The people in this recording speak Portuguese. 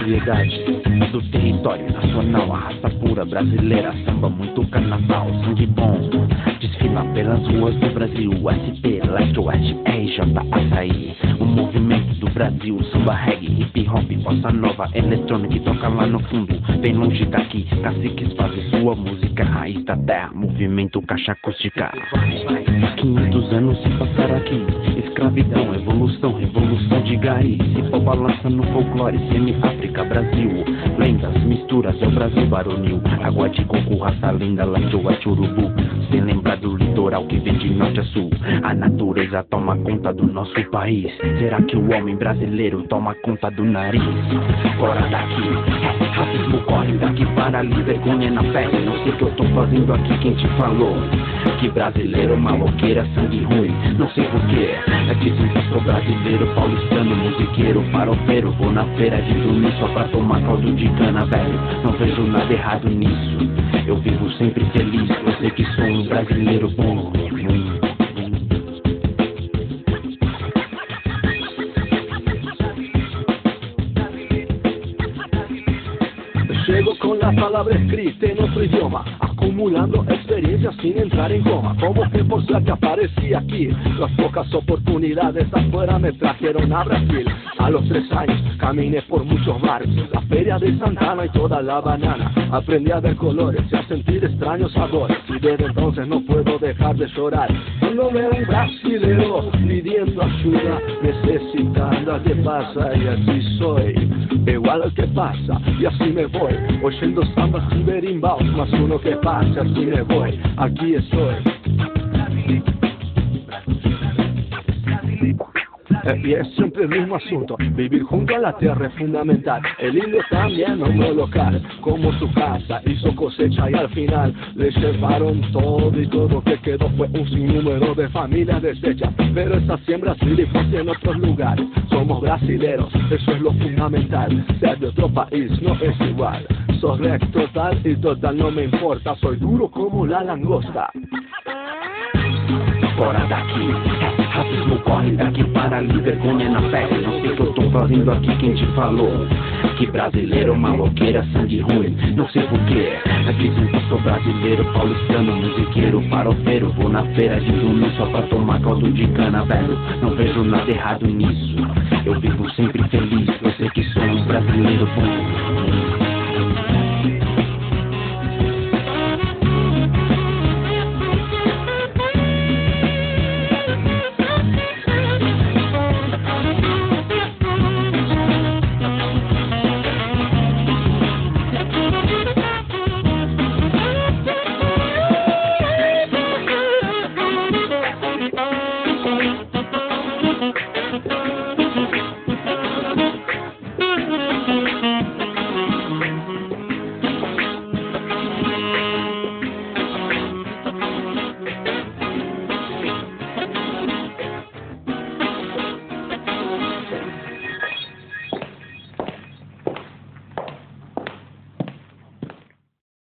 propriedade do território nacional. A raça pura brasileira, samba muito carnaval, sangue bom. Desfila pelas ruas do Brasil, SP, Leste Oeste, RJ, Açaí. O movimento do Brasil, samba, reggae, hip hop, bossa nova, eletrônica, toca lá no fundo, bem longe daqui. Caciques fazem sua música, raiz da terra, movimento caixa acústica. 500 anos se passaram aqui, escravidão, evolução, revolução de gari. Se for balança no folclore, semi-África, Brasil. Lendas, misturas, é o Brasil varonil. Água de coco, raça linda, Leste Oeste, Urubu. Sem lembrar do litoral que vem de norte a sul. A natureza toma conta do nosso país. Será que o homem brasileiro toma conta do nariz? Fora daqui, racismo corre daqui para ali, vergonha na pele. Não sei o que eu tô fazendo aqui, quem te falou? Que brasileiro, maloqueira, sangue ruim, não sei porquê. É que sempre sou brasileiro, paulistano, musiqueiro, farofeiro. Vou na feira de dormir só pra tomar caldo de cana, velho. Não vejo nada errado nisso, eu vivo sempre feliz. Eu sei que sou um brasileiro bom. Llego con la palabra escrita en otro idioma, acumulando experiencias sin entrar en coma. Como que por suerte aparecí aquí, las pocas oportunidades afuera me trajeron a Brasil. A los 3 años caminé por muchos bares, la feria de Santana y toda la banana. Aprendí a ver colores y a sentir extraños sabores, y desde entonces no puedo dejar de llorar cuando veo un brasilero pidiendo ayuda, necesitando a que pasa, y así soy, igual al que pasa, y así me voy, oyendo sambas y berimbaos, más uno que pasa, así me voy, aquí estoy. Y es siempre el mismo asunto, vivir junto a la tierra es fundamental. El indio también hombre local, como su casa hizo cosecha y al final le llevaron todo, y todo que quedó fue un sinnúmero de familias deshechas. Pero esa siembra sí fue en otros lugares. Somos brasileros, eso es lo fundamental. Ser de otro país no es igual. Sos recto total y total no me importa. Soy duro como la langosta. Fora daqui, racismo corre daqui para ali, vergonha na pele. Não sei o que eu tô fazendo aqui, quem te falou? Que brasileiro, maloqueira, sangue ruim, não sei porquê. Dizem que eu sou brasileiro, paulistano, musiqueiro, farofeiro. Vou na feira de dormir só pra tomar caldo de cana, velho. Não vejo nada errado nisso, eu vivo sempre feliz. Eu sei que sou um brasileiro bom.